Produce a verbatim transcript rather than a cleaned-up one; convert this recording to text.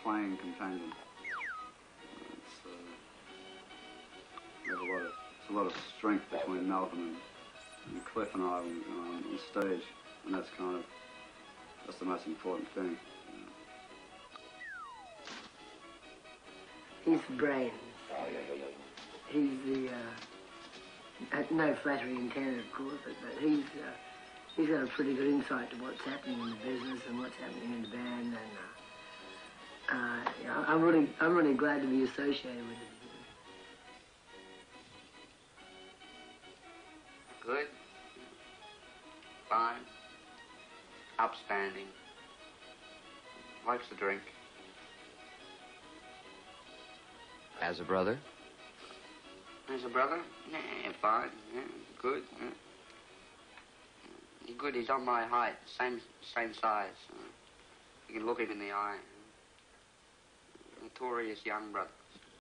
playing companion. It's, uh, there's a lot of, there's a lot of strength between Malcolm and, and Cliff and I on, on, on stage, and that's kind of, that's the most important thing. He's the brains. He's the, uh, no flattery intended, of course, but, but he's, uh, he's got a pretty good insight to what's happening in the business and what's happening in the band, and uh, uh, yeah, I'm really, I'm really glad to be associated with him. Good, fine, upstanding, likes to drink. As a brother? As a brother? Yeah, fine, yeah, good. Yeah. He's good, he's on my height, same same size. Uh, you can look him in the eye. Notorious young brothers.